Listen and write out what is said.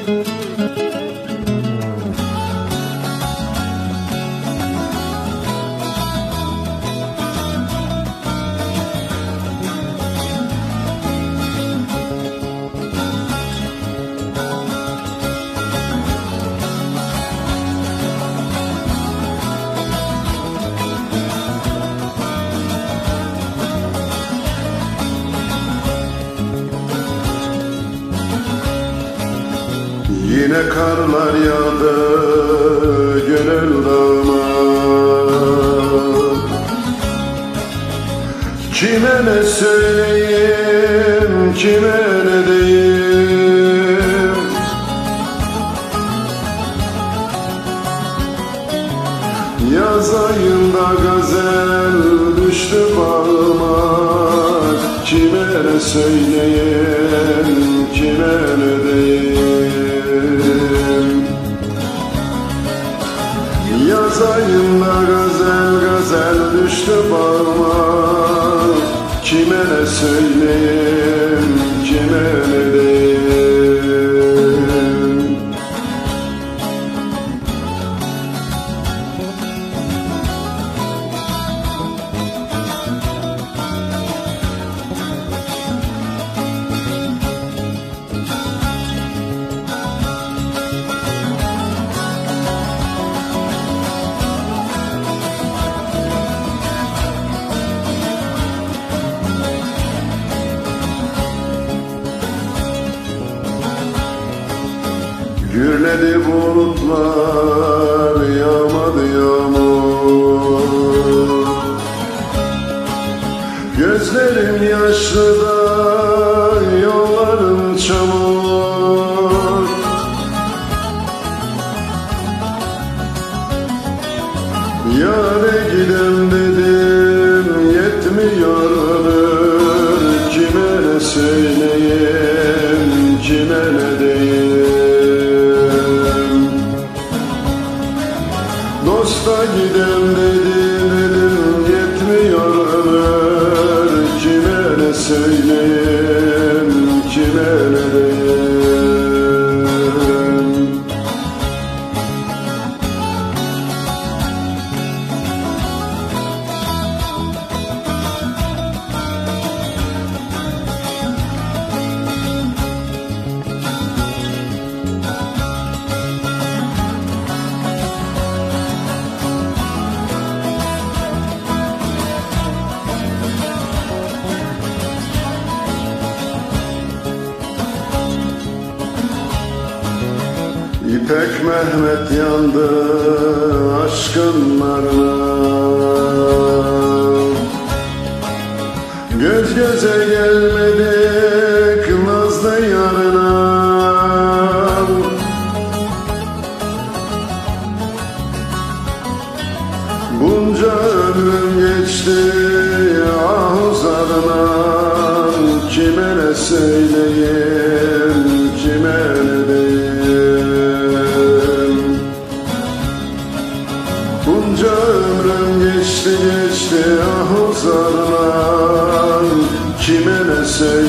Yine karlar yağdı gönül dağıma. Kime ne söyleyeyim, kime ne diyeyim? Yaz ayında gazel düştü bağıma. Kime ne söyleyeyim, kime ne diyeyim? Yaz ayında gazel gazel düştü bağıma. Kime ne söyleyeyim, kime ne diyeyim? Gürledi bulutlar, yağmadı yağmur. Gözlerim yaşlı da yollarım çamur. Yâre gidem dedim yetmiyor ömür. Kime ne söyleyeyim, kime ne diyeyim? Dosta gidem dedim yetmiyor ömür. Kime ne söyleyeyim, kime ne diyeyim? İpek Mehmet yandı aşkın narına. Göz göze gelmedik nazlı yarına. Bunca ömrüm geçti ah uzarına. Kime ne söyleyeyim, kime ne diyeyim? Bunca ömrüm geçti geçti ah uzarına. Kime ne söyleyeyim?